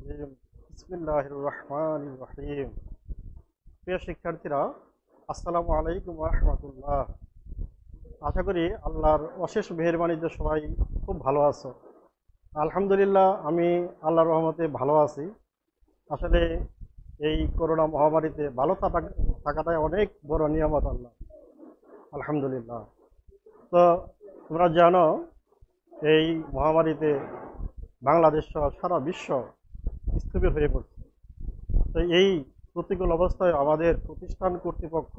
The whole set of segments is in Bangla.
রাজিম। বিসমিল্লাহির রহমানির রহিম। প্রিয় শিক্ষার্থীরা, আসসালামু আলাইকুম ওয়া রাহমাতুল্লাহ। আশা করি আল্লাহর অশেষ মেহেরবানিতে সবাই খুব ভালো আছো। আলহামদুলিল্লাহ, আমি আল্লাহর রহমতে ভালো আছি। আসলে এই করোনা মহামারীতে ভালো থাকাটাই অনেক বড় নিয়ামত আল্লাহ, আলহামদুলিল্লাহ। তো তোমরা জানো, এই মহামারীতে বাংলাদেশ সহ সারা বিশ্ব স্থবির হয়ে পড়ছে। তো এই প্রতিকূল অবস্থায় আমাদের প্রতিষ্ঠান কর্তৃপক্ষ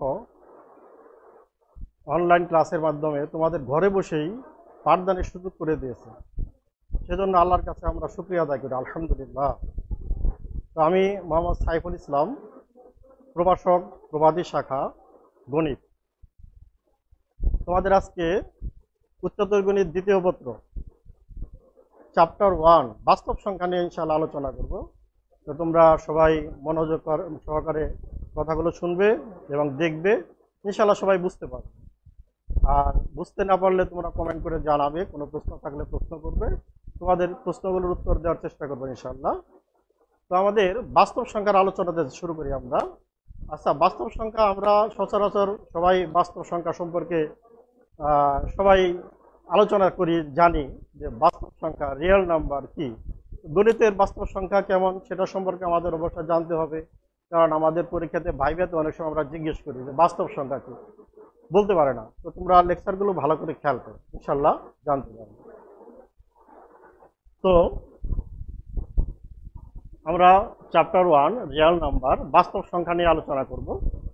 অনলাইন ক্লাসের মাধ্যমে তোমাদের ঘরে বসেই পাঠদানের সুযোগ করে দিয়েছে। সেজন্য আল্লাহর কাছে আমরা শুকরিয়া আদায় করি, আলহামদুলিল্লাহ। তো আমি মোহাম্মদ সাইফুল ইসলাম, প্রভাষক, প্রবাদী শাখা, গণিত। তোমাদের আজকে উচ্চতর গণিত দ্বিতীয় পত্র চ্যাপ্টার 1 বাস্তব সংখ্যা নিয়ে ইনশাআল্লাহ আলোচনা করব। তো তোমরা সবাই মনোযোগ সহকারে কথাগুলো শুনবে এবং দেখবে, ইনশাআল্লাহ সবাই বুঝতে পারবে। আর বুঝতে না পারলে তোমরা কমেন্ট করে জানাবে, কোনো প্রশ্ন থাকলে প্রশ্ন করবে, তোমাদের প্রশ্নগুলোর উত্তর দেওয়ার চেষ্টা করবো ইনশাআল্লাহ। তো আমাদের বাস্তব সংখ্যার আলোচনাতে শুরু করি আমরা। আচ্ছা, বাস্তব সংখ্যা আমরা সচরাচর সবাই বাস্তব সংখ্যা সম্পর্কে সবাই আলোচনা করি, জানি যে বাস্তব সংখ্যা রিয়েল নাম্বার কি। গণিতের বাস্তব সংখ্যা কেমন সেটা সম্পর্কে আমাদের অবশ্যই জানতে হবে, কারণ আমাদের পরীক্ষাতে ভাইভাতে অনেক সময় আমরা জিজ্ঞেস করি যে বাস্তব সংখ্যা কি, বলতে পারে না। তো তোমরা লেকচারগুলো ভালো করে খেয়াল করো, ইনশাল্লাহ জানতে পারবে। তো আমরা চ্যাপ্টার 1 রিয়েল নাম্বার বাস্তব সংখ্যা নিয়ে আলোচনা করব।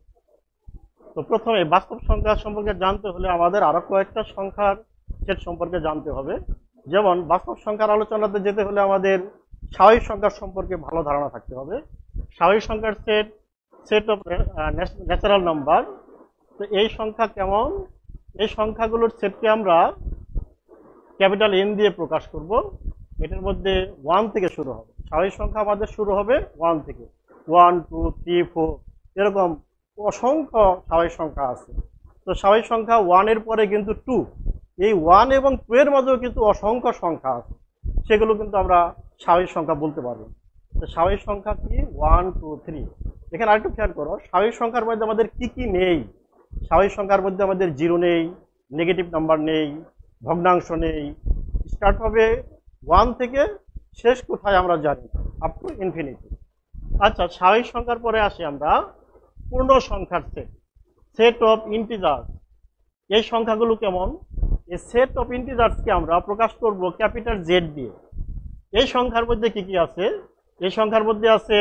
তো প্রথমে বাস্তব সংখ্যা সম্পর্কে জানতে হলে আমাদের আরো কয়েকটা সংখ্যার সেট সম্পর্কে জানতে হবে। যেমন বাস্তব সংখ্যার আলোচনাতে যেতে হলে আমাদের স্বাভাবিক সংখ্যার সম্পর্কে ভালো ধারণা থাকতে হবে। স্বাভাবিক সংখ্যার সেট অফ ন্যাচারাল নাম্বার। তো এই সংখ্যা কেমন? এই সংখ্যাগুলোর সেটকে আমরা ক্যাপিটাল এন দিয়ে প্রকাশ করব। এটার মধ্যে 1 থেকে শুরু হবে। স্বাভাবিক সংখ্যা আমাদের শুরু হবে 1 থেকে, 1 2 3 4 এরকম অসংখ্য স্বাভাবিক সংখ্যা আছে। তো স্বাভাবিক সংখ্যা 1 এর পরে কিন্তু 2, এই 1 এবং 2 এর মধ্যেও কিন্তু অসংখ্য সংখ্যা আছে, সেগুলো কিন্তু আমরা স্বাভাবিক সংখ্যা বলতে পারবো। তো স্বাভাবিক সংখ্যা কি? 1 2 3। এখানে আরেকটু খেয়াল করো, স্বাভাবিক সংখ্যার মধ্যে আমাদের কি কি নেই। স্বাভাবিক সংখ্যার মধ্যে আমাদের জিরো নেই, নেগেটিভ নাম্বার নেই, ভগ্নাংশ নেই। স্টার্ট হবে 1 থেকে, শেষ কোথায় আমরা জানি, আপ টু ইনফিনিটি। আচ্ছা, স্বাভাবিক সংখ্যার পরে আসি আমরা পূর্ণ সংখ্যার সেট অফ ইন্টিজার্স। এই সংখ্যাগুলো কেমন? এই সেট অফ ইন্টিজার্সকে আমরা প্রকাশ করব ক্যাপিটাল জেড দিয়ে। এই সংখ্যার মধ্যে কি কি আছে? এই সংখ্যার মধ্যে আছে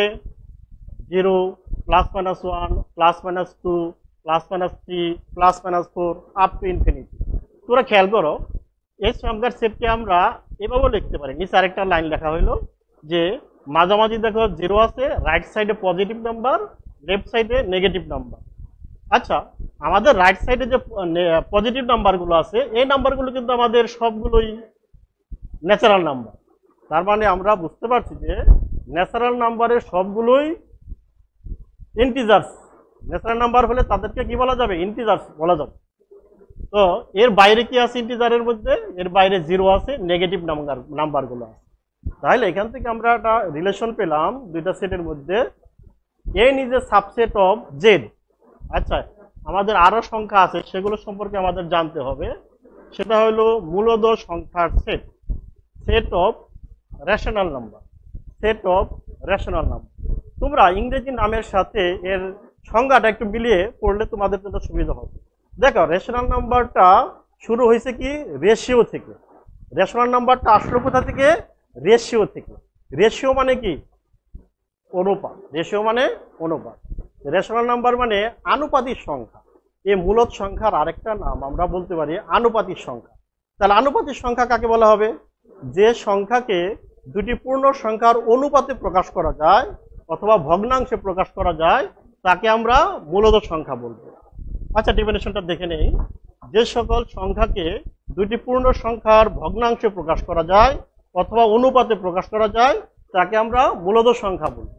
0 +-1 +-2 +-3 +-4 আপ টু ইনফিনিটি। তোমরা খেয়াল করো, এই সংখ্যার সেটকে আমরা এভাবেও লিখতে পারি। নিচে আরেকটা লাইন লেখা হইলো যে মাঝামাঝি দেখো 0 আছে, রাইট সাইডে পজিটিভ নাম্বার, লেফট সাইডে নেগেটিভ নাম্বার। আচ্ছা, আমাদের রাইট সাইডে যে পজিটিভ নাম্বারগুলো আছে, এই নাম্বারগুলো কিন্তু আমাদের সবগুলোই ন্যাচারাল নাম্বার। তার মানে আমরা বুঝতে পারছি যে ন্যাচারাল নাম্বারের সবগুলোই ইন্টিজার্স। ন্যাচারাল নাম্বার হলে তাদেরকে কি বলা যাবে? ইন্টিজার্স বলা যাবে। তো এর বাইরে কি আছে? ইন্টিজারের মধ্যে এর বাইরে 0 আছে, নেগেটিভ নাম্বারগুলো আছে। তাহলে এখান থেকে আমরা একটা রিলেশন পেলাম দুইটা সেটের মধ্যে, N is a subset of Z. আচ্ছা, আমাদের আরো সংখ্যা আছে, সেগুলো সম্পর্কে আমাদের জানতে হবে। সেটা হলো মূলদ সংখ্যার set, set of rational number, set of rational number. তোমরা ইংরেজি নামের সাথে এর সংজ্ঞাটা একটু মিলিয়ে পড়লে তোমাদের জন্য সুবিধা হবে। দেখো, রেশনাল নাম্বারটা শুরু হয়েছে কি? রেশিও থেকে। রেশনাল নাম্বারটা আসলো কোথা থেকে? রেশিও থেকে। রেশিও মানে কি? অনুপাত। রেশিও মানে অনুপাত। রেশনাল নাম্বার মানে আনুপাতিক সংখ্যা। এই মূলদ সংখ্যার আরেকটা নাম আমরা বলতে পারি আনুপাতিক সংখ্যা। তাহলে আনুপাতিক সংখ্যা কাকে বলা হবে? যে সংখ্যাকে দুটি পূর্ণ সংখ্যার অনুপাতে প্রকাশ করা যায় অথবা ভগ্নাংশে প্রকাশ করা যায়, তাকে আমরা মূলদ সংখ্যা বলবো। আচ্ছা, ডেফিনেশনটা দেখে নেই। যে সকল সংখ্যাকে দুটি পূর্ণ সংখ্যার ভগ্নাংশে প্রকাশ করা যায় অথবা অনুপাতে প্রকাশ করা যায়, তাকে আমরা মূলদ সংখ্যা বলবো।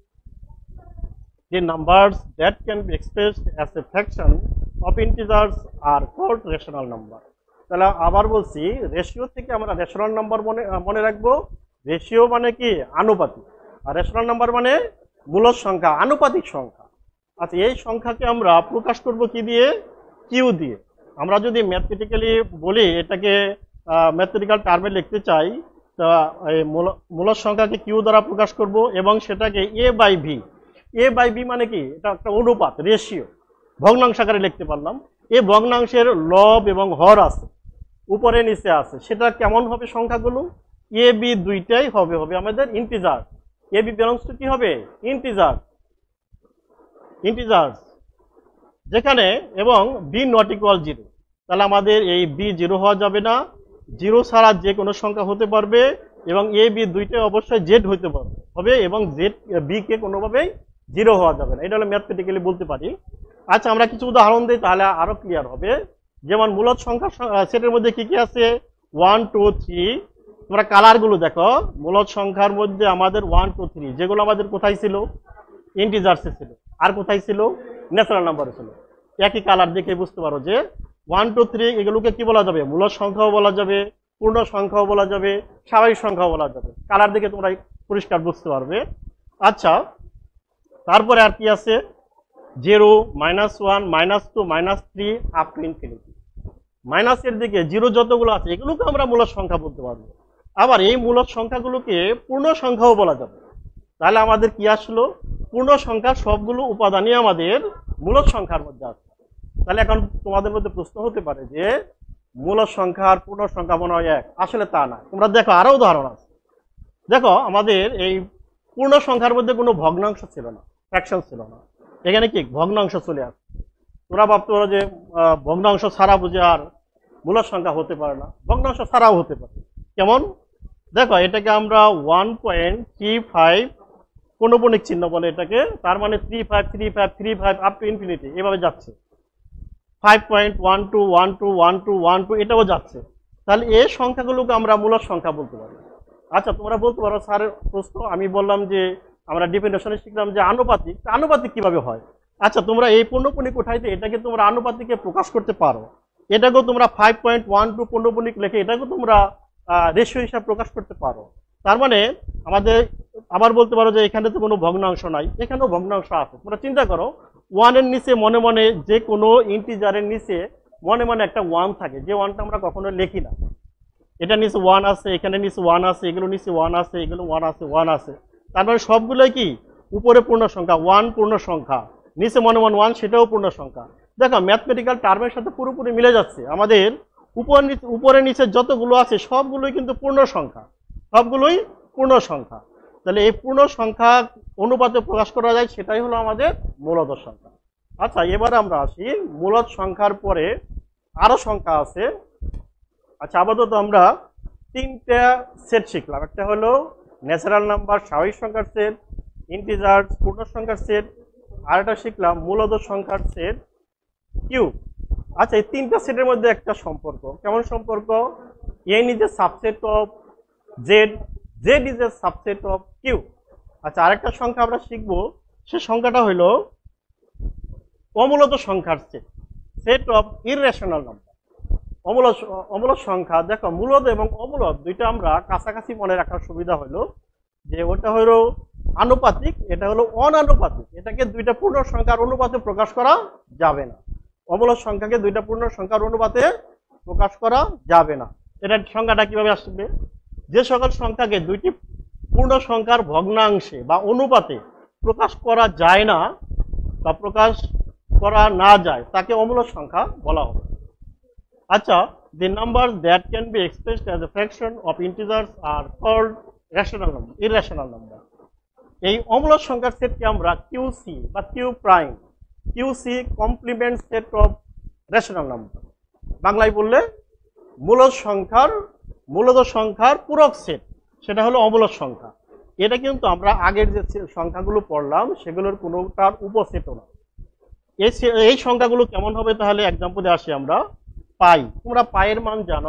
The numbers that can be expressed as a fraction of integers are called rational number. তাহলে আবার বলছি, রেশিও থেকে আমরা রেশনাল নাম্বার মনে রাখবো। রেশিও মানে কি? আনুপাতিক। আর রেশনাল নাম্বার মানে মূলদ সংখ্যা, আনুপাতিক সংখ্যা। আচ্ছা, এই সংখ্যাকে আমরা প্রকাশ করব কি দিয়ে? কিউ দিয়ে। আমরা যদি ম্যাথমেটিক্যালি বলি, এটাকে ম্যাথমেটিক্যাল টার্মে লিখতে চাই, তা এই মূলদ সংখ্যাকে কিউ দ্বারা প্রকাশ করব এবং সেটাকে A by V. A by V মানে কি? এটা একটা অনুপাত, রেশিও, ভগ্নাংশ আকারে লিখতে পারলাম। এই ভগ্নাংশের লব এবং হর আছে, উপরে নিচে আছে। সেটা কেমন হবে? সংখ্যাগুলো এ বি দুইটাই হবে আমাদের integer. A B belongs to কি হবে? ইন্টিজার, ইন্টিজার যেখানে, এবং বি নট ইকুয়াল 0। তাহলে আমাদের এই বি 0 হওয়া যাবে না, 0 ছাড়া যে কোনো সংখ্যা হতে পারবে, এবং এ বি দুইটাই অবশ্যই জেড হতে পারবে হবে, এবং জেড বি কে কোনোভাবেই 0 হওয়া যাবে না। এটা হলো ম্যাথমেটিক্যালি বলতে পারি। আচ্ছা, আমরা কিছু উদাহরণ দিই, তাহলে আরো ক্লিয়ার হবে। যেমন মূলদ সংখ্যা সেটের মধ্যে কি কি আছে? 1 2 3। তোমরা কালার গুলো দেখো। মূলদ সংখ্যার মধ্যে আমাদের 1 2 3 যেগুলো আমাদের কোথায় ছিল? ইন্টিজার্সে ছিল। আর কোথায় ছিল? ন্যাচারাল নাম্বারে ছিল। একই কালার দেখে বুঝতে পারো যে 1 2 3 এগুলোকে কি বলা যাবে? মূলদ সংখ্যাও বলা যাবে, পূর্ণ সংখ্যাও বলা যাবে, স্বাভাবিক সংখ্যাও বলা যাবে। কালার দেখে তোমরা পরিষ্কার বুঝতে পারবে। আচ্ছা, তারপরে আর কি আছে? 0 -1 -2 -3 আপ টু ইনফিনিটি। মাইনাসের দিকে 0 যতগুলো আছে এগুলোকে আমরা মূলদ সংখ্যা বলতে পারবো। আবার এই মূলদ সংখ্যাগুলোকে পূর্ণ সংখ্যাও বলা যাবে। তাহলে আমাদের কি আসলো? পূর্ণ সংখ্যার সবগুলো উপাদানই আমাদের মূলদ সংখ্যার মধ্যে আছে। তাহলে এখন তোমাদের মধ্যে প্রশ্ন হতে পারে যে মূলদ সংখ্যা আর পূর্ণ সংখ্যা মনে হয় এক। আসলে তা না। তোমরা দেখো, আরো উদাহরণ আছে। দেখো, আমাদের এই পূর্ণ সংখ্যার মধ্যে কোনো ভগ্নাংশ ছিল না, ফ্র্যাকশন ছিল না। এখানে কি ভগ্নাংশ চলে আসে। তোমরা ভাবতে পারো যে ভগ্নাংশ ছাড়া বুঝে আর মূলদ সংখ্যা হতে পারে না। ভগ্নাংশ ছাড়াও হতে পারে। কেমন? দেখো, এটাকে আমরা 1.35 পৌনঃপুনিক চিহ্ন বলে এটাকে। তার মানে 35 35 35 আপ টু ইনফিনিটি এভাবে যাচ্ছে। 5.12121212 এটাও যাচ্ছে। তাহলে এই সংখ্যাগুলোকে আমরা মূলদ সংখ্যা বলতে পারি। আচ্ছা, তোমরা বলতে পারো স্যার প্রশ্ন, আমি বললাম যে আমরা ডিফিনেশনে শিখলাম যে আনুপাতিক। আনুপাতিক কিভাবে হয়? আচ্ছা, তোমরা এই পৌনঃপুনিক উঠাইতে এটাকে তোমরা আনুপাতিকে প্রকাশ করতে পারো। এটাকেও তোমরা 5.12 পৌনঃপুনিক লিখে এটাকেও তোমরা রেশিও হিসাবে প্রকাশ করতে পারো। তার মানে আমাদের আবার বলতে পারো যে এখানে তো কোনো ভগ্নাংশ নাই, এখানেও ভগ্নাংশ আছে। তোমরা চিন্তা করো, 1 এর নিচে মনে মনে যে কোনো ইন্টিজারের নিচে মনে মনে একটা 1 থাকে, যে 1টা আমরা কখনো লিখি না। এটা নিচে 1 আছে, এখানে নিচে 1 আছে, এগুলো নিচে 1 আছে, এগুলো 1 আছে, 1 আছে। তার মানে সবগুলোই কি? উপরে পূর্ণ সংখ্যা, 1 পূর্ণ সংখ্যা, নিচে মনে মনে 1 সেটাও পূর্ণ সংখ্যা। দেখো, ম্যাথমেটিক্যাল টার্মের সাথে পুরোপুরি মিলে যাচ্ছে। আমাদের উপরে নিচে যতগুলো আছে সবগুলোই কিন্তু পূর্ণ সংখ্যা, সবগুলোই পূর্ণ সংখ্যা। তাহলে এই পূর্ণ সংখ্যা অনুপাতে প্রকাশ করা যায়, সেটাই হলো আমাদের মূলদ সংখ্যা। আচ্ছা, এবারে আমরা আসি মূলদ সংখ্যার পরে আরো সংখ্যা আছে। আচ্ছা, আপাতত আমরা 3টা সেট শিখলাম। একটা হলো ন্যাচারাল নাম্বার, স্বাভাবিক সংখ্যার সেট, ইন্টিজার, পূর্ণ সংখ্যার সেট, আর একটা শিখলাম মূলদ সংখ্যার সেট, কিউ। আচ্ছা, এই 3টা সেটের মধ্যে একটা সম্পর্ক। কেমন সম্পর্ক? n is a subset of Z, Z is a subset of Q. আচ্ছা, আরেকটা সংখ্যা আমরা শিখবো, সে সংখ্যাটা হলো অমূলদ সংখ্যার set, set of irrational number. অমূলদ সংখ্যা, দেখো মূলদ এবং অমূলদ দুইটা আমরা কাছাকাছি মনে রাখার সুবিধা হলো যে ওটা হলো আনুপাতিক, এটা হলো অনানুপাতিক। এটাকে দুইটা পূর্ণ সংখ্যার অনুপাতে প্রকাশ করা যাবে না। অমূলদ সংখ্যাকে দুইটা পূর্ণ সংখ্যার অনুপাতে প্রকাশ করা যাবে না। এটার সংখ্যাটা কিভাবে আসবে? যে সকল সংখ্যাকে দুইটি পূর্ণ সংখ্যার ভগ্নাংশে বা অনুপাতে প্রকাশ করা যায় না বা প্রকাশ করা না যায় তাকে অমূলদ সংখ্যা বলা হবে। আচ্ছা, the numbers that can be expressed as a fraction of integers are called rational number, irrational number. এই অমূলদ সংখ্যার সেটকে আমরা কিউসি বা Q prime, Q C complement set of rational number. বাংলায় বললে মূলদ সংখ্যার পূরক সেট, সেটা হলো অমূলদ সংখ্যা। এটা কিন্তু আমরা আগের যে সংখ্যাগুলো পড়লাম সেগুলোর কোনোটার উপসেটও না। এই সংখ্যাগুলো কেমন হবে? তাহলে এক্সাম্পলে আসি আমরা। পাই, তোমরা পায়ের মান জানো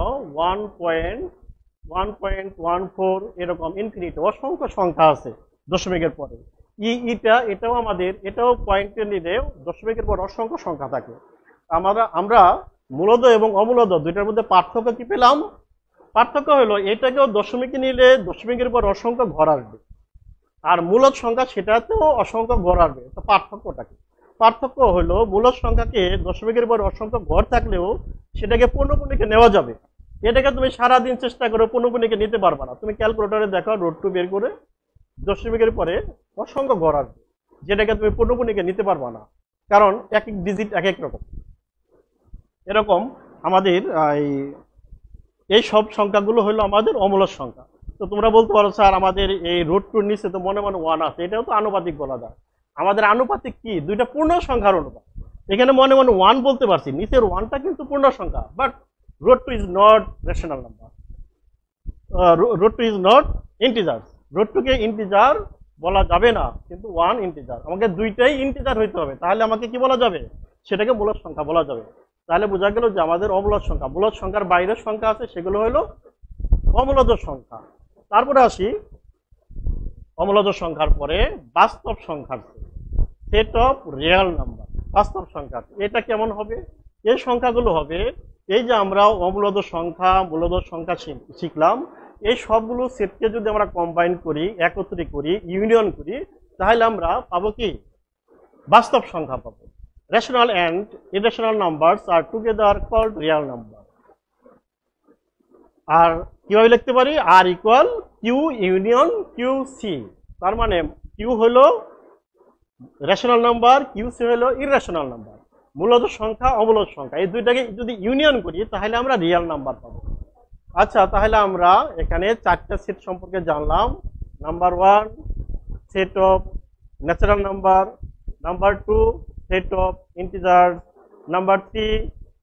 1.14 এরকম ইনফিনিটি অসংখ্য সংখ্যা আছে দশমিকের পরে। এটাও আমাদের, এটাও পয়েন্টে নিলে দশমিকের পর অসংখ্য সংখ্যা থাকে। আমরা মূলদ এবং অমূলদ দুইটার মধ্যে পার্থক্য কি পেলাম? পার্থক্য হলো এটাকেও দশমিকে নিলে দশমিকের পর অসংখ্য ঘর আসবে, আর মূলদ সংখ্যা সেটাতেও অসংখ্য গড় আসবে। তো পার্থক্যটা কি? পার্থক্য হলো মূলদ সংখ্যাকে দশমিকের পরে অসংখ্য গড় থাকলেও সেটাকে পূর্ণপূর্ণিকে নেওয়া যাবে। এটাকে তুমি সারাদিন চেষ্টা করে পূর্ণপূর্ণিকে নিতে পারবে না। তুমি ক্যালকুলেটরে দেখো √2 বের করে দশমিকের পরে অসংখ্য গড় আসবে, যেটাকে তুমি পূর্ণপূর্ণিকে নিতে পারবে না, কারণ এক এক ডিজিট এক এক রকম। এরকম আমাদের এই সব সংখ্যাগুলো হলো আমাদের অমূলদ সংখ্যা। তো তোমরা বলতে পারো স্যার আমাদের এই √2 নিচে তো মনে মনে 1 আছে, এটাও তো আনুপাতিক বলা যায়। আমাদের আনুপাতিক কি? দুইটা পূর্ণ সংখ্যার অনুপাত। এখানে মনে মনে 1 বলতে পারছি, নিচের 1টা কিন্তু পূর্ণ সংখ্যা, but √2 is not rational number, √2 is not integer. √2 কে ইন্টিজার বলা যাবে না, কিন্তু 1 ইন্টিজার। আমাকে দুইটাই ইন্টিজার হইতে হবে, তাহলে আমাকে কি বলা যাবে? সেটাকে মূলদ সংখ্যা বলা যাবে। তাহলে বোঝা গেল যে আমাদের অমূলদ সংখ্যা, মূলদ সংখ্যার বাইরের সংখ্যা আছে, সেগুলো হলো অমূলদ সংখ্যা। তারপরে আসি অমূলদ সংখ্যার পরে বাস্তব সংখ্যার সেট অফ রিয়েল নাম্বার। বাস্তব সংখ্যা এটা কেমন হবে? এই সংখ্যাগুলো হবে, এই যে আমরা অমূলদ সংখ্যা মূলদ সংখ্যা শিখলাম, এই সবগুলো সেটকে যদি আমরা কম্বাইন করি, একত্রে করি, ইউনিয়ন করি, তাহলে আমরা পাবো কি? বাস্তব সংখ্যা পাবো। Rational and irrational numbers are together called real number. আর কিভাবে লিখতে পারি? R equal Q union Q C. তার মানে কিউ হলো রেশনাল নাম্বার, কিউ সি হলো ইরেশনাল নাম্বার। মূলদ সংখ্যা অমূলদ সংখ্যা এই দুইটাকে যদি ইউনিয়ন করি তাহলে আমরা রিয়েল নাম্বার পাবো। আচ্ছা, তাহলে আমরা এখানে চারটা সেট সম্পর্কে জানলাম। Number 1 set of natural number, number 2 set of integer, number 3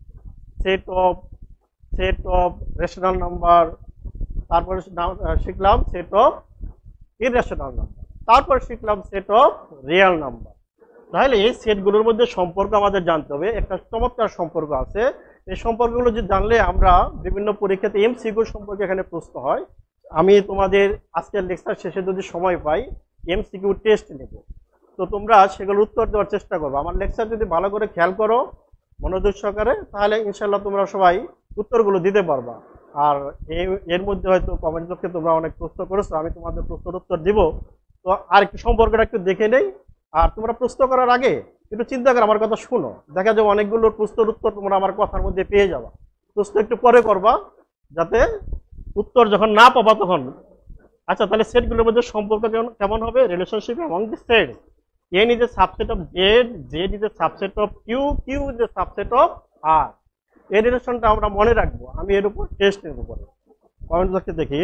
set of rational number, তারপরে শিখলাম সেট অফ ইরেশনাল নাম্বার, তারপর শিখলাম সেট অফ রিয়েল নাম্বার। তাহলে এই সেটগুলোর মধ্যে সম্পর্ক আমাদের জানতে হবে। একটা চমৎকার সম্পর্ক আছে, এই সম্পর্কগুলো যে জানলে আমরা বিভিন্ন পরীক্ষাতে এমসিকিউ সম্পর্কে এখানে প্রশ্ন হয়। আমি তোমাদের আজকের লেকচার শেষে যদি সময় পাই এমসিকিউ টেস্ট নেব, তো তোমরা সেগুলোর উত্তর দেওয়ার চেষ্টা করবো। আমার লেকচার যদি ভালো করে খেয়াল করো মনোযোগ সহকারে, তাহলে ইনশাল্লাহ তোমরা সবাই উত্তরগুলো দিতে পারবা। আর এর মধ্যে হয়তো কমেন্ট বক্সে তোমরা অনেক প্রশ্ন করেছো, আমি তোমাদের প্রশ্নের উত্তর দিব। তো আর একটু সম্পর্কটা একটু দেখে নেই। আর তোমরা প্রশ্ন করার আগে একটু চিন্তা করো, আমার কথা শুনো, দেখা যাবে অনেকগুলো প্রশ্নের উত্তর তোমরা আমার কথার মধ্যে পেয়ে যাবা। প্রশ্ন একটু পরে করবা, যাতে উত্তর যখন না পাবা তখন। আচ্ছা, তাহলে সেটগুলোর মধ্যে সম্পর্ক কেমন হবে? Relationship among the sets. n is a subset of z, z is a subset of q, q is a subset of r। এই রিলেশনটা আমরা মনে রাখবো। আমি এর উপর টেস্ট নেব পরে। কমেন্ট বক্সে দেখি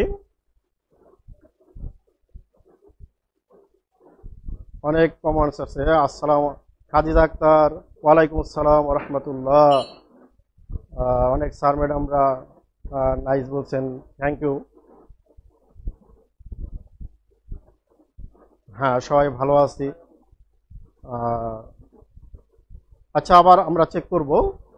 অনেক কমেন্টস আছে। আসসালাম খাদিজা আক্তার, ওয়ালাইকুম আসসালাম ওয়া রাহমাতুল্লাহ। অনেক স্যার ম্যাডামরা নাইস বলছেন, থ্যাংক ইউ। হ্যাঁ, সবাই ভালো আছি। আচ্ছা, আবার আমরা চেক করব।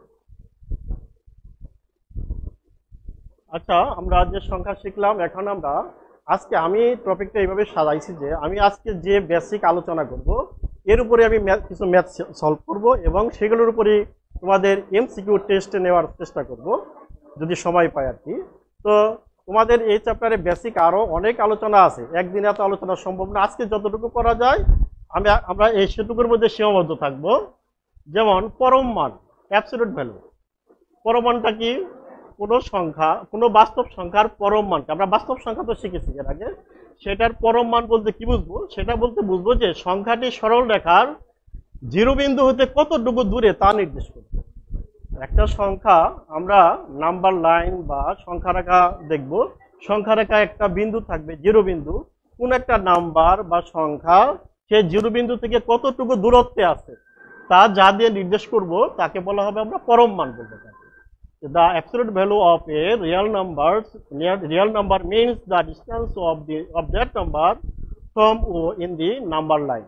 আচ্ছা, আমরা যে সংখ্যা শিখলাম, এখন আমরা আজকে আমি টপিকটা এইভাবে সাজাইছি যে আমি আজকে যে বেসিক আলোচনা করব এর উপরে আমি কিছু ম্যাথ সলভ করব এবং সেগুলোর উপরে তোমাদের এমসিকিউ টেস্ট নেওয়ার চেষ্টা করব যদি সময় পাই আর কি। তো তোমাদের এই চ্যাপ্টারে বেসিক আরও অনেক আলোচনা আছে, একদিনে এত আলোচনা সম্ভব না। আজকে যতটুকু করা যায় আমরা এই সেটুকুর মধ্যে সীমাবদ্ধ থাকব। যেমন পরম মান, অ্যাবসলিউট ভ্যালু। পরম মানটা কি? কোনো সংখ্যা, কোনো বাস্তব সংখ্যার পরম মানকে, আমরা বাস্তব সংখ্যা তো শিখেছি এর আগে, সেটার পরম মান বলতে কি বুঝবো? সেটা বলতে বুঝবো যে সংখ্যাটি সরল রেখার জিরো বিন্দু হতে কতটুকু দূরে তা নির্দেশ করবে। একটা সংখ্যা আমরা নাম্বার লাইন বা সংখ্যা রেখা দেখব, সংখ্যা রেখা একটা বিন্দু থাকবে জিরো বিন্দু, কোন একটা নাম্বার বা সংখ্যা সেই জিরো বিন্দু থেকে কতটুকু দূরত্বে আছে তা যা দিয়ে নির্দেশ করব তাকে বলা হবে আমরা পরম মান বলতে পারি। The absolute value of a real number means the distance of that number from O in the number line.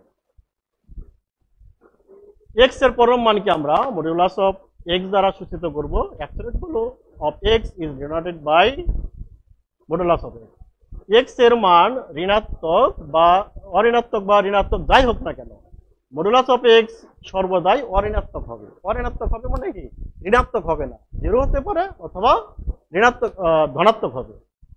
X এর পরম মানকে আমরা মডুলাস অফ x দ্বারা সূচিত করব। Absolute value of x is denoted by modulus of x। x এর মান ঋণাত্মক বা ঋণাত্মক যাই হোক না কেন, মডুলাস অফ x সর্বদাই অঋণাত্মক হবে। অঋণাত্মক হবে মানে কি? ঋণাত্মক হবে না, জিরো হতে পারে অথবা ঋণাত্মক ধনাত্মক হবে।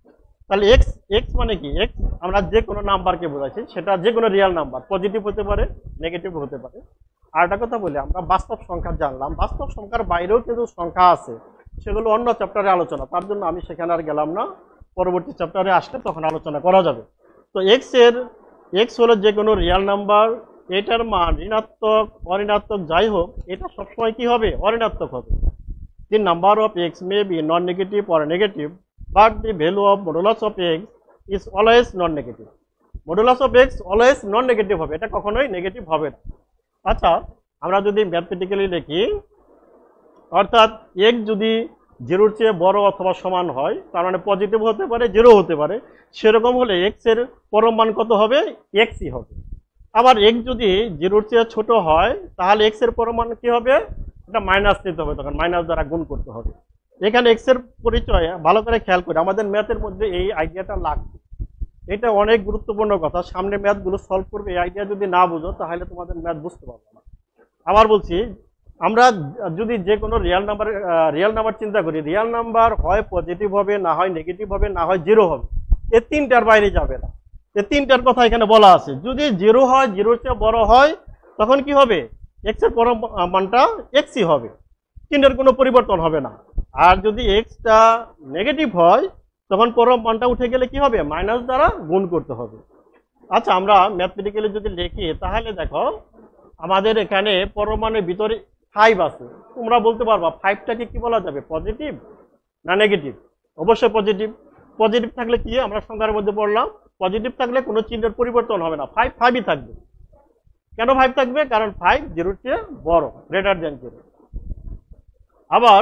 তাহলে এক্স এক্স মানে কি? এক্স আমরা যে কোনো নাম্বারকে বোঝাচ্ছি, সেটা যে কোনো রিয়েল নাম্বার, পজিটিভ হতে পারে, নেগেটিভ হতে পারে। আর একটা কথা বলি, আমরা বাস্তব সংখ্যা জানলাম, বাস্তব সংখ্যার বাইরেও কিন্তু সংখ্যা আছে, সেগুলো অন্য চ্যাপ্টারে আলোচনা, তার জন্য আমি সেখানে আর গেলাম না, পরবর্তী চ্যাপ্টারে আসলে তখন আলোচনা করা যাবে। তো এক্স হলো যে কোনো রিয়েল নাম্বার, এটার মান ঋণাত্মক অঋণাত্মক যাই হোক, এটা সবসময় কি হবে? অঋণাত্মক হবে। The number of x may be non-negative or negative, but the value of modulus of x is always non-negative. Modulus of x always non-negative হবে, এটা কখনোই নেগেটিভ হবে না। আচ্ছা, আমরা যদি ম্যাথমেটিক্যালি লিখি, অর্থাৎ x যদি 0-র চেয়ে বড় অথবা সমান হয়, তার মানে পজিটিভ হতে পারে, 0 হতে পারে, সেরকম হলে x এর পরম মান কত হবে? xই হবে। আবার x যদি 0-র চেয়ে ছোট হয়, তাহলে x এর পরম মান কি হবে? এটা মাইনাস নিতে হবে, তখন মাইনাস দ্বারা গুণ করতে হবে। এখানে এক্স এর পরিচয় ভালো করে খেয়াল করে, আমাদের ম্যাথের মধ্যে এই আইডিয়াটা লাগবে, এটা অনেক গুরুত্বপূর্ণ কথা। সামনে ম্যাথগুলো সলভ করবে, এই আইডিয়া যদি না বুঝো তাহলে তোমাদের ম্যাথ বুঝতে পারবে না। আবার বলছি, আমরা যদি যে কোনো রিয়েল নাম্বার চিন্তা করি, রিয়েল নাম্বার হয় পজিটিভ হবে, না হয় নেগেটিভ হবে, না হয় 0 হবে, এই তিনটার বাইরে যাবে না। এই তিনটার কথা এখানে বলা আছে। যদি 0 হয়, 0-র চেয়ে বড় হয়, তখন কি হবে? এক্স এর পরম মানটা এক্সই হবে, চিহ্নের কোনো পরিবর্তন হবে না। আর যদি এক্সটা নেগেটিভ হয়, তখন পরম মানটা উঠে গেলে কি হবে? মাইনাস দ্বারা গুণ করতে হবে। আচ্ছা, আমরা ম্যাথমেটিক্যালি যদি লিখি, তাহলে দেখো আমাদের এখানে পরম মানের ভিতরে 5 আছে। তোমরা বলতে পারবা 5টাকে কি বলা যাবে? পজিটিভ না নেগেটিভ? অবশ্যই পজিটিভ। পজিটিভ থাকলে কি, আমরা সংখ্যার মধ্যে পড়লাম, পজিটিভ থাকলে কোনো চিহ্নের পরিবর্তন হবে না, 5ই থাকবে। কেন 5 থাকবে? কারণ 5 0-র চেয়ে বড়, গ্রেটার দ্যান 0। আবার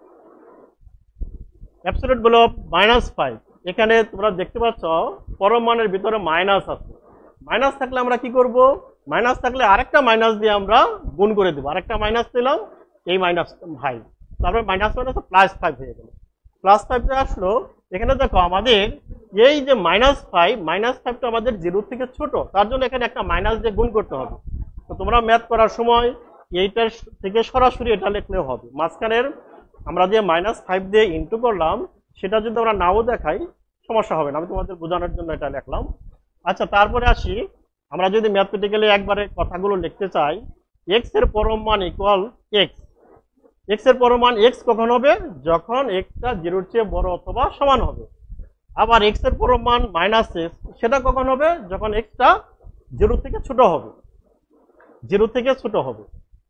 অ্যাবসলিউট ভ্যালু অফ -5, এখানে তোমরা দেখতে পাচ্ছ পরম মানের ভিতরে মাইনাস আছে। মাইনাস থাকলে আমরা কি করব? মাইনাস থাকলে আরেকটা মাইনাস দিয়ে আমরা গুণ করে দেবো, আরেকটা মাইনাস দিলাম, এই -5, তারপরে মাইনাস +5 হয়ে গেল। +5 আসলো। এখানে দেখো আমাদের এই যে -5টা আমাদের 0 থেকে ছোট, তার জন্য এখানে একটা মাইনাস দিয়ে গুণ করতে হবে। তো তোমরা ম্যাথ করার সময় এইটার থেকে সরাসরি এটা লিখলেও হবে। মাঝখানের আমরা যে -5 দিয়ে ইন্টু করলাম, সেটা যদি আমরা নাও দেখাই সমস্যা হবে না, আমি তোমাদের বোঝানোর জন্য এটা লিখলাম। আচ্ছা, তারপরে আসি, আমরা যদি ম্যাথমেটিক্যালি একবারে কথাগুলো লিখতে চাই, x এর পরম মান ইকুয়াল x এর পরম মান x কখন হবে? যখন x-টা 0-র চেয়ে বড় অথবা সমান হবে। আবার x এর পরম মান -x, সেটা কখন হবে? যখন x-টা 0 থেকে ছোট হবে, 0 থেকে ছোট হবে।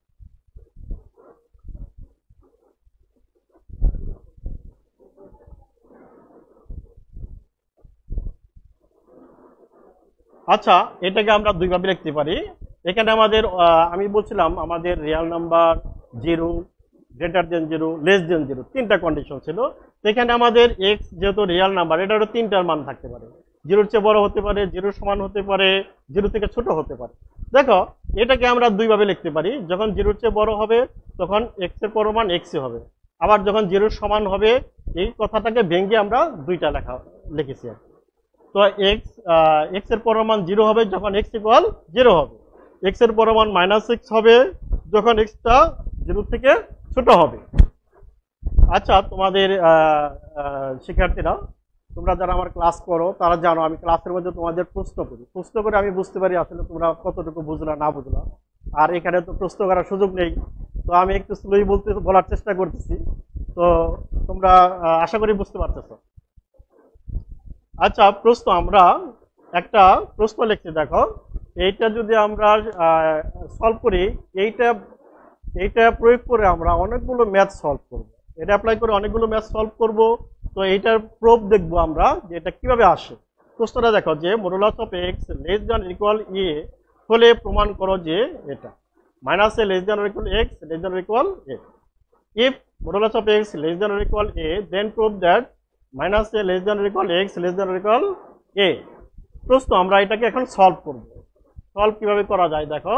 আচ্ছা, এটাকে আমরা দুইভাবে লিখতে পারি। এখানে আমাদের আমি বলছিলাম আমাদের real number 0, greater than 0, less than 0, তিনটা কন্ডিশন ছিল। এখানে আমাদের এক্স যেহেতু রিয়েল নাম্বার, এটারও তিনটার মান থাকতে পারে, 0-র চেয়ে বড় হতে পারে, 0-র সমান হতে পারে, 0 থেকে ছোট হতে পারে। দেখো, এটাকে আমরা দুইভাবে লিখতে পারি। যখন 0-র চেয়ে বড় হবে, তখন এক্স এর পরম মান এক্সই হবে। আবার যখন 0-র সমান হবে, এই কথাটাকে ভেঙে আমরা দুইটা লিখেছি। তো এক্স এর পরম মান 0 হবে যখন x ইকুয়াল 0 হবে, x এর পরম মান -6 হবে যখন x-টা 0 থেকে ছোট হবে। আচ্ছা, তোমাদের শিক্ষার্থীরা, তোমরা যারা আমার ক্লাস করো তারা জানো আমি ক্লাসের মধ্যে তোমাদের প্রশ্ন করে আমি বুঝতে পারি আসলে তোমরা কতটুকু বুঝলা না বুঝলা। আর এখানে তো প্রশ্ন করার সুযোগ নেই, তো আমি একটু স্লোই বলার চেষ্টা করতেছি, তো তোমরা আশা করি বুঝতে পারতেছো। আচ্ছা, আমরা একটা প্রশ্ন লিখছি। দেখো, এইটা যদি আমরা সলভ করি, এইটা প্রয়োগ করে আমরা অনেকগুলো ম্যাথ সলভ করব, এটা অ্যাপ্লাই করে অনেকগুলো ম্যাথ সলভ করব। তো এইটার প্রুফ দেখবো আমরা যে এটা কিভাবে আসে। প্রশ্নটা দেখো যে modulus of X less than equal A হলে প্রমাণ করো যে এটা -a less than equal X less than equal A. If modulus of X less than equal A, then prove that -a less than equal X less than equal A. প্রশ্ন, আমরা এটাকে এখন সলভ করব। সলভ কিভাবে করা যায় দেখো,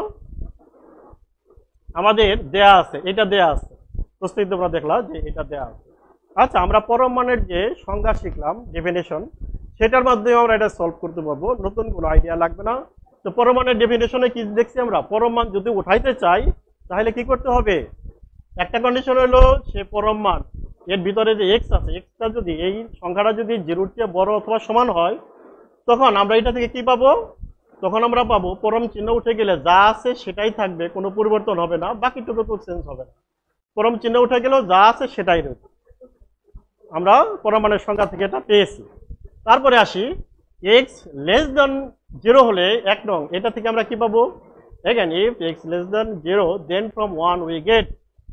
আমাদের দেয়া আছে, এটা দেয়া আছে, প্রশ্নই তোমরা দেখলা যে এটা দেয়া আছে। আচ্ছা, আমরা পরম মানের যে সংজ্ঞা শিখলাম, ডেফিনেশন, সেটার মাধ্যমে আমরা এটা সলভ করতে পারবো, নতুন কোনো আইডিয়া লাগবে না। তো পরম মানের ডেফিনেশনে কি দেখছি আমরা? পরম মান যদি উঠাইতে চাই তাহলে কি করতে হবে? একটা কন্ডিশন হলো সে পরম মান এর ভিতরে যে এক্স আছে, এক্সটা যদি এই সংখ্যাটা যদি জিরোর চেয়ে বড় অথবা সমান হয়, তখন আমরা এটা থেকে কি পাবো? তখন আমরা পাবো পরম চিহ্ন উঠে গেলে যা আছে সেটাই থাকবে, কোনো পরিবর্তন হবে না, বাকিটুকু তো চেঞ্জ হবে না। পরম চিহ্ন উঠে গেলেও যা আছে সেটাই রয়েছে। আমরা পরমাণুর সংখ্যা থেকে এটা পেয়েছি। তারপরে আসি, এক্স লেস দেন 0 হলে 1 নং, এটা থেকে আমরা কি পাবো? Again if X less than 0 then from 1 we get,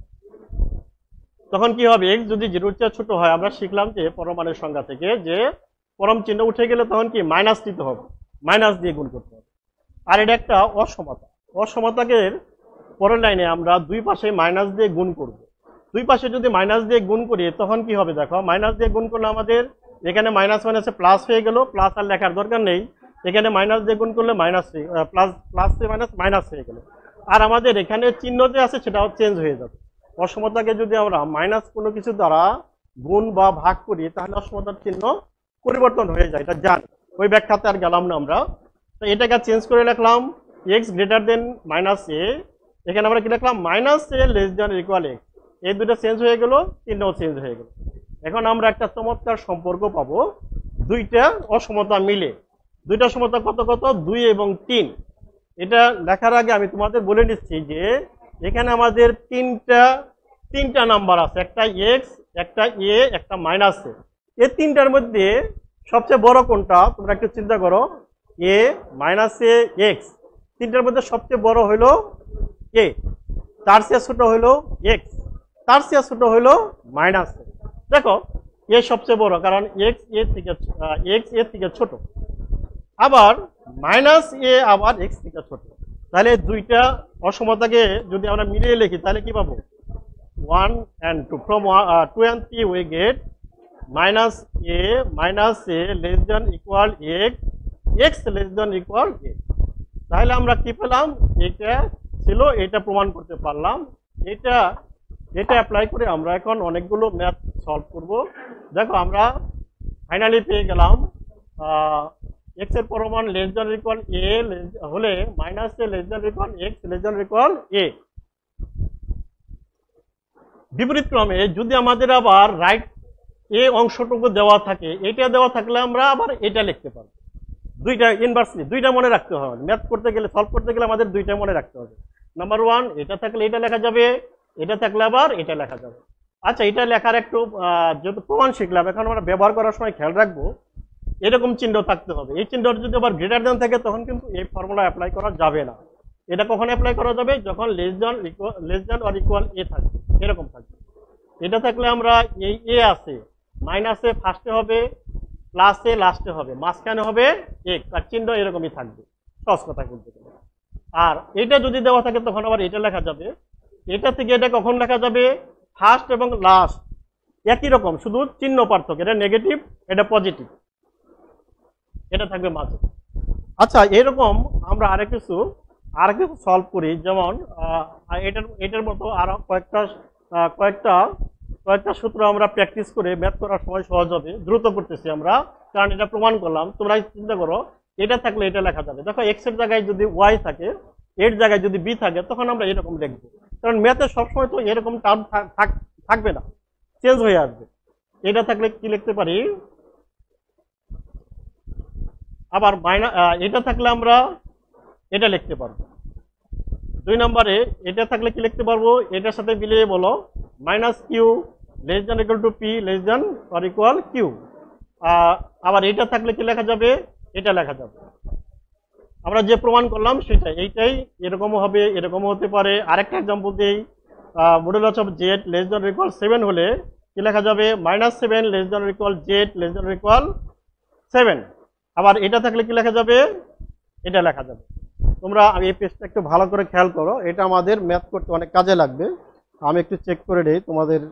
তখন কি হবে? এক্স যদি 0-র চেয়ে ছোট হয়, আমরা শিখলাম যে পরমাণুর সংখ্যা থেকে যে পরম চিহ্ন উঠে গেলে তখন কি মাইনাস দিতে হবে, মাইনাস দিয়ে গুণ করতে হবে। আর এটা একটা অসমতা, অসমতাকে পরের লাইনে আমরা দুই পাশে মাইনাস দিয়ে গুণ করব। দুই পাশে যদি মাইনাস দিয়ে গুণ করি তখন কি হবে? দেখো, মাইনাস দিয়ে গুণ করলে আমাদের এখানে মাইনাস মাইনাসে প্লাস হয়ে গেল, প্লাস আর লেখার দরকার নেই, এখানে মাইনাস দিয়ে গুণ করলে minus plus, plus minus minus হয়ে গেল। আর আমাদের এখানে চিহ্ন যে আছে সেটাও চেঞ্জ হয়ে যাবে। অসমতাকে যদি আমরা মাইনাস কোনো কিছু দ্বারা গুণ বা ভাগ করি তাহলে অসমতার চিহ্ন পরিবর্তন হয়ে যায়, এটা জানি, ওই ব্যাখ্যাতে আর গেলাম না আমরা। তো এটাকে চেঞ্জ করে লিখলাম X greater than minus A, এখানে আমরা কি লিখলাম? Minus A less than equal X. এই দুটো চেঞ্জ হয়ে গেল, চিহ্নও চেঞ্জ হয়ে গেল। এখন আমরা একটা চমৎকার সম্পর্ক পাবো, দুইটা অসমতা মিলে। দুইটা সমতা কত কত? 2 এবং 3। এটা লেখার আগে আমি তোমাদের বলে নিচ্ছি যে এখানে আমাদের তিনটা নাম্বার আছে, একটা এক্স, একটা এ, একটা মাইনাস এ। এই তিনটার মধ্যে সবচেয়ে বড় কোনটা? তোমরা একটু চিন্তা করো। এ মাইনাস এ এক্স, তিনটার মধ্যে সবচেয়ে বড় হইলো এ, তার চেয়ে ছোট হইলো এক্স, তার চেয়ে ছোট হইলো মাইনাস এ। দেখো, এ সবচেয়ে বড়, কারণ এক্স এর থেকে ছোট, আবার মাইনাস এ আবার এক্স থেকে ছোট। তাহলে দুইটা অসমতাকে যদি আমরা মিলিয়ে লিখি তাহলে কি পাবো? 1 and 2, from 2 and 3 we get minus a less than equal x, x less than equal a। তাহলে আমরা কি পেলাম? এটা ছিল, এটা প্রমাণ করতে পারলাম। এটা অ্যাপ্লাই করে আমরা এখন অনেকগুলো ম্যাথ সলভ করব। দেখো, আমরা ফাইনালি পেয়ে গেলাম এক্স এর পরমান লেস দেন ইকুয়াল এ হলে minus A less than equal X less than equal A. বিপরীত ক্রমে যদি আমাদের আবার রাইট এ অংশটুকু দেওয়া থাকে, এটা দেওয়া থাকলে আমরা আবার এটা লিখতে পারবো। দুইটা ইনভার্সলি, দুইটা মনে রাখতে হবে। ম্যাথ করতে গেলে, সলভ করতে গেলে আমাদের দুইটা মনে রাখতে হবে। নাম্বার 1, এটা থাকলে এটা লেখা যাবে, এটা থাকলে আবার এটা লেখা যাবে। আচ্ছা, এটা লেখার একটু যেহেতু প্রমাণ শিখলাম, এখন আমরা ব্যবহার করার সময় খেয়াল রাখবো এরকম চিহ্ন থাকতে হবে। এই চিহ্নটা যদি আবার গ্রেটার দেন থাকে তখন কিন্তু এই ফর্মুলা অ্যাপ্লাই করা যাবে না। এটা কখন অ্যাপ্লাই করা যাবে? যখন less than or equal A থাকবে, এরকম থাকবে। এটা থাকলে আমরা এই এ আছে, মাইনাসে ফার্স্টে হবে, প্লাসে লাস্টে হবে, মাঝখানে হবে এক্স, আর চিহ্ন এরকমই থাকবে, সহজ কথা বলতে গেলে। আর এটা যদি দেওয়া থাকে তখন আবার এটা লেখা যাবে। এটা থেকে এটা কখন লেখা যাবে? ফার্স্ট এবং লাস্ট একই রকম, শুধু চিহ্ন পার্থক্য, এটা নেগেটিভ, এটা পজিটিভ, এটা থাকবে মাঝে। আচ্ছা, এরকম আমরা আর কিছু সলভ করি, যেমন এটার মতো আরো কয়েকটা সূত্র আমরা প্র্যাকটিস করে ম্যাথ করার সময় সহজ হবে। দ্রুত করতেছি আমরা, কারণ এটা প্রমাণ করলাম। তোমরা চিন্তা করো, এটা থাকলে এটা লেখা যাবে। দেখো, এক্স এর জায়গায় যদি ওয়াই থাকে, এর জায়গায় যদি বি থাকে, তখন আমরা এরকম লিখবো, কারণ ম্যাথে সবসময় তো এরকম টার্ম থাকবে না, চেঞ্জ হয়ে আসবে। এটা থাকলে কি লিখতে পারি? আবার এটা থাকলে আমরা এটা লিখতে পারবো। 2 নম্বরে এটা থাকলে কি লিখতে পারবো? এটার সাথে মিলিয়ে বলো, minus Q less than equal to P less than or equal Q. আবার এটা থাকলে কি লেখা যাবে? এটা লেখা যাবে। আমরা যে প্রমাণ করলাম সেটাই, এইটাই এরকমও হবে, এরকমও হতে পারে। আরেকটা এক্সাম্পল দিই, modulus of Z less than equal 7 হলে কি লেখা যাবে? -7 less than equal Z less than equal 7। আবার এটা থাকলে কি লেখা যাবে? এটা লেখা যাবে। তোমরা এই পেজটা একটু ভালো করে খেয়াল করো, এটা আমাদের ম্যাথ করতে অনেক কাজে লাগবে। আমি একটু চেক করে দেই তোমাদের।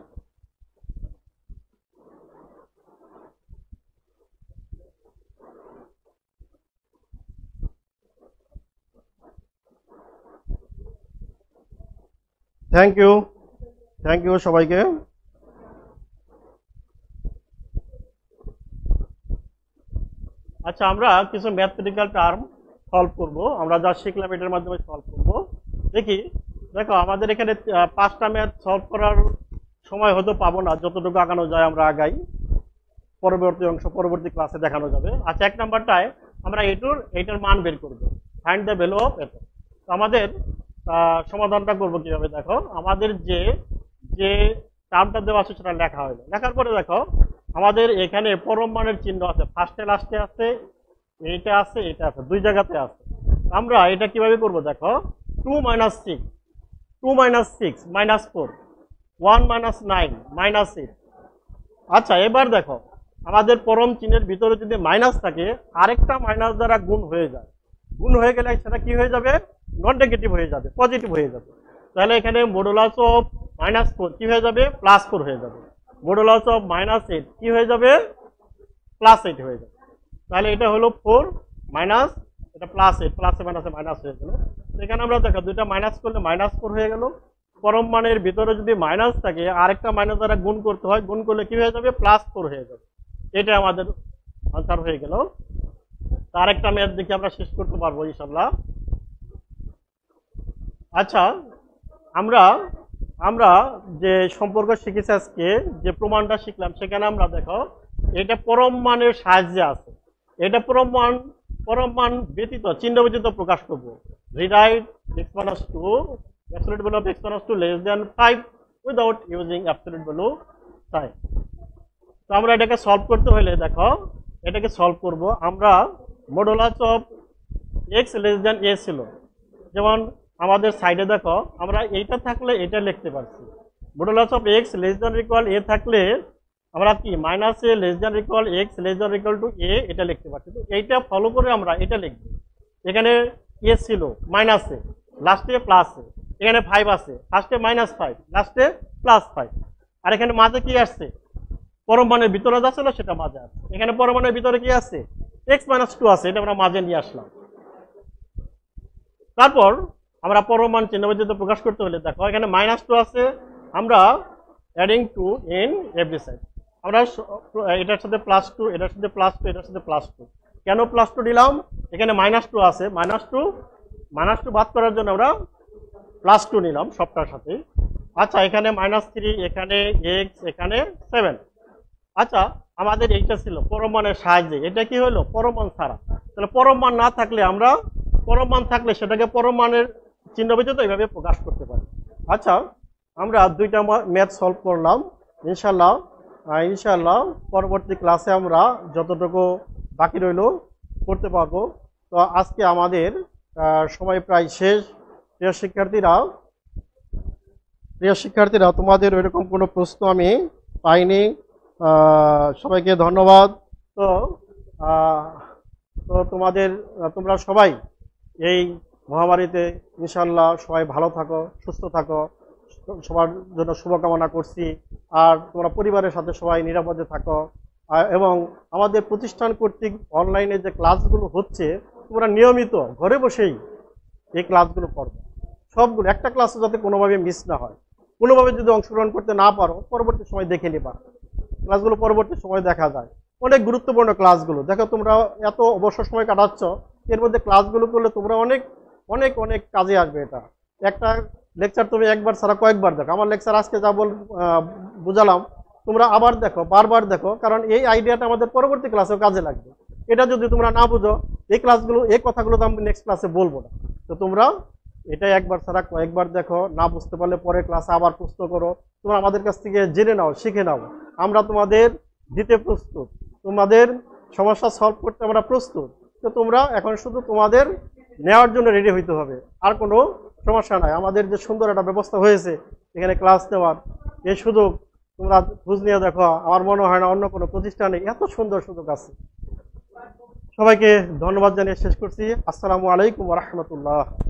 থ্যাংক ইউ সবাইকে। আচ্ছা, আমরা কিছু ম্যাথমেটিক্যাল টার্ম সলভ করব, আমরা যা শিখলাম এটার মাধ্যমে সলভ করব। দেখো, আমাদের এখানে 5টা ম্যাথ সলভ করার সময় হয়তো পাবো না, যতটুকু আগানো যায় আমরা আগাই, পরবর্তী অংশ পরবর্তী ক্লাসে দেখানো যাবে। আচ্ছা, 1 নাম্বারটায় আমরা এইটার মান বের করব, ফাইন্ড দ্য ভ্যালু অফ এটা। তো আমাদের সমাধানটা করব কিভাবে, দেখো আমাদের যে যে টার্মটা দেওয়া আছে সেটা লেখা হলো। লেখার পরে দেখো আমাদের এখানে পরম মানের চিহ্ন আছে, ফার্স্টে লাস্টে আছে, এইটা আছে, এটা আছে, দুই জায়গাতে আছে। আমরা এটা কিভাবে করব, দেখো 2 - 6, 2 - 6 -4, 1 - 9 -8। আচ্ছা, এবার দেখো আমাদের পরম চিহ্নের ভিতরে যদি মাইনাস থাকে, আরেকটা মাইনাস দ্বারা গুণ হয়ে যায়, গুণ হয়ে গেলে সেটা কি হয়ে যাবে, নন নেগেটিভ হয়ে যাবে, পজিটিভ হয়ে যাবে। তাহলে এখানে মডুলাস অফ -4 কি হয়ে যাবে, +4 হয়ে যাবে। মডুলাস অফ -8 কি হয়ে যাবে, +8 হয়ে যাবে। তাহলে এটা হলো 4 মাইনাস এটা +8, প্লাসে মাইনাসে মাইনাস হয়ে গেল। এখানে আমরা দেখো দুইটা মাইনাস করলে -4 হয়ে গেল। পরম মানের ভিতরে যদি মাইনাস থাকে, আরেকটা মাইনাস দ্বারা গুণ করতে হয়, গুণ করলে কি হয়ে যাবে, +4 হয়ে যাবে। এটা আমাদের আনসার হয়ে গেল। তার একটা ম্যাথ দেখে আমরা শেষ করতে পারবো ইনশাআল্লাহ। আচ্ছা, আমরা আমরা যে সম্পর্ক শিখেছি আজকে, যে প্রমাণটা শিখলাম, সেখানে আমরা দেখো এটা পরম মানের সাহায্যে আছে। এটা পরম মান ব্যতীত চিহ্ন ব্যতীত প্রকাশ করব। Rewrite x - 2 absolute value of x - 2 less than 5 without using absolute value sign। তো আমরা এটাকে সলভ করতে হলে দেখো এটাকে সলভ করব আমরা। Modulus of x less than a ছিল, যেমন আমাদের সাইডে দেখো আমরা এইটা থাকলে এটা লিখতে পারছি। Modulus of x less than equal a থাকলে আমরা কি -a less than equal x less than equal to a এটা লিখতে পারছি। তো এইটা ফলো করে আমরা এটা লিখব। এখানে a ছিল, মাইনাসে, লাস্টে প্লাসে, এখানে 5 আছে, ফার্স্টে -5, লাস্টে +5, আর এখানে মাঝে কি আসছে, পরম মানের ভিতরে যা ছিল সেটা মাঝে আছে। এখানে পরম মানের ভিতরে কি আছে, x - 2 আছে, এটা আমরা মাঝে নিয়ে আসলাম। তারপর আমরা পরম মান চিহ্ন ব্যতীত প্রকাশ করতে হলে দেখো এখানে -2 আছে, আমরা অ্যাডিং 2 ইন এভরি সাইড। আমরা এটার সাথে +2, এটার সাথে +2, এটার সাথে +2। কেন +2 দিলাম, এখানে -2 আছে, -2 বাদ করার জন্য আমরা +2 নিলাম সবটার সাথে। আচ্ছা, এখানে -3, এখানে x, এখানে 7। আচ্ছা, আমাদের এইটা ছিল পরম মানের সাহায্যে, এটা কি হলো পরম মান ছাড়া। তাহলে পরম মান না থাকলে আমরা পরম মান থাকলে সেটাকে পরম মানের চিহ্ন ব্যতীত এইভাবে প্রকাশ করতে পারি। আচ্ছা, আমরা দুইটা ম্যাথ সলভ করলাম। ইনশাআল্লাহ পরবর্তী ক্লাসে আমরা যতটুকু বাকি রইল করতে পারবো। তো আজকে আমাদের সময় প্রায় শেষ। প্রিয় শিক্ষার্থীরা, তোমাদের ওইরকম কোনো প্রশ্ন আমি পাইনি। সবাইকে ধন্যবাদ। তো তোমরা সবাই এই মহামারীতে ইনশাআল্লাহ সবাই ভালো থাকো, সুস্থ থাকো, সবার জন্য শুভকামনা করছি। আর তোমরা পরিবারের সাথে সবাই নিরাপদে থাকো। এবং আমাদের প্রতিষ্ঠান কর্তৃক অনলাইনে যে ক্লাসগুলো হচ্ছে, তোমরা নিয়মিত ঘরে বসেই এই ক্লাসগুলো করবে। সবগুলো একটা ক্লাসে যাতে কোনোভাবে মিস না হয়। কোনোভাবে যদি অংশগ্রহণ করতে না পারো, পরবর্তী সময় দেখে নিবা। ক্লাসগুলো পরবর্তী সময় দেখা যায়, অনেক গুরুত্বপূর্ণ ক্লাসগুলো। দেখো তোমরা এত অবসর সময় কাটাচ্ছ, এর মধ্যে ক্লাসগুলো করলে তোমরা অনেক অনেক অনেক কাজে আসবে। এটা একটা লেকচার তুমি একবার ছাড়া কয়েকবার দেখো। আমার লেকচার আজকে যা বুঝালাম, তোমরা আবার দেখো, বারবার দেখো, কারণ এই আইডিয়াটা আমাদের পরবর্তী ক্লাসেও কাজে লাগবে। এটা যদি তোমরা না বুঝো, এই কথাগুলো তো আমি নেক্সট ক্লাসে বলবো না। তো তোমরা এটা একবার ছাড়া কয়েকবার দেখো, না বুঝতে পারলে পরের ক্লাসে আবার প্রশ্ন করো। তোমরা আমাদের কাছ থেকে জেনে নাও, শিখে নাও। আমরা তোমাদের দিতে প্রস্তুত, তোমাদের সমস্যা সলভ করতে আমরা প্রস্তুত। তো তোমরা এখন শুধু তোমাদের নেওয়ার জন্য রেডি হইতে হবে, আর কোনো সমস্যা নাই। আমাদের যে সুন্দর একটা ব্যবস্থা হয়েছে এখানে ক্লাস নেওয়ার, এই সুযোগ তোমরা খোঁজ নিয়ে দেখো। আমার মনে হয় না অন্য কোনো প্রতিষ্ঠানে এত সুন্দর সুযোগ আছে। সবাইকে ধন্যবাদ জানিয়ে শেষ করছি। আসসালামু আলাইকুম ওয়া রাহমাতুল্লাহ।